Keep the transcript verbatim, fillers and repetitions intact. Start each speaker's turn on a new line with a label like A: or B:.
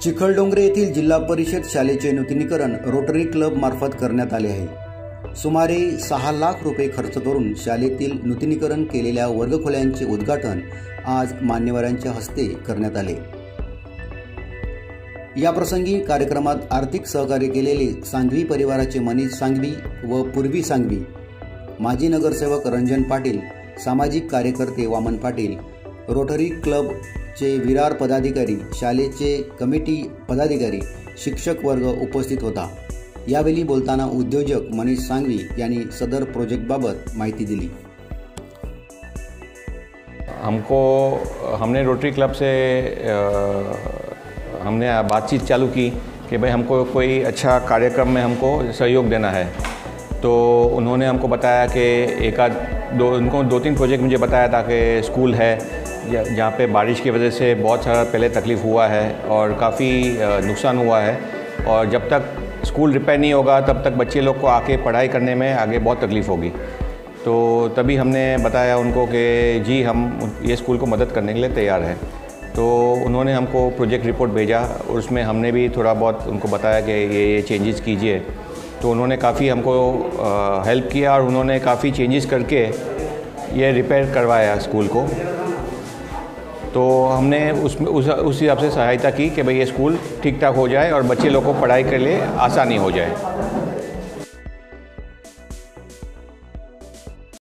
A: चिखलडोंगरे येथील जिल्हा परिषद शाळेचे नूतनीकरण रोटरी क्लब मार्फत करण्यात आले आहे। सुमारे सहा लाख रुपये खर्च करून शाळेतील नूतनीकरण केलेल्या वर्गखोल्यांचे उद्घाटन आज मान्यवरांच्या हस्ते करण्यात आले। या प्रसंगी कार्यक्रमात आर्थिक सहकार्य केलेले सांघवी परिवाराचे मनीष सांघवी व पूर्वी सांघवी, माजी नगरसेवक रंजन पाटील, सामाजिक कार्यकर्ते वामन पाटील, रोटरी क्लब चे विरार पदाधिकारी, शाळेचे कमिटी पदाधिकारी, शिक्षक वर्ग उपस्थित होता। यावेळी बोलताना उद्योजक मनीष सांघवी यांनी सदर प्रोजेक्टबाबत माहिती दिली।
B: हमको हमने रोटरी क्लब से हमने बातचीत चालू की कि भाई हमको कोई अच्छा कार्यक्रम में हमको सहयोग देना है। तो उन्होंने हमको बताया कि एक आध दो उनको दो तीन प्रोजेक्ट मुझे बताया था कि स्कूल है जहाँ पे बारिश की वजह से बहुत सारा पहले तकलीफ़ हुआ है और काफ़ी नुकसान हुआ है, और जब तक स्कूल रिपेयर नहीं होगा तब तक बच्चे लोग को आके पढ़ाई करने में आगे बहुत तकलीफ़ होगी। तो तभी हमने बताया उनको कि जी हम ये स्कूल को मदद करने के लिए तैयार हैं। तो उन्होंने हमको प्रोजेक्ट रिपोर्ट भेजा और उसमें हमने भी थोड़ा बहुत उनको बताया कि ये ये चेंजेस कीजिए। तो उन्होंने काफ़ी हमको हेल्प किया और उन्होंने काफ़ी चेंजेस करके ये रिपेयर करवाया स्कूल को। तो हमने उसमें उस उस हिसाब से सहायता की कि भाई ये स्कूल ठीक ठाक हो जाए और बच्चे लोग को पढ़ाई के लिए आसानी हो जाए।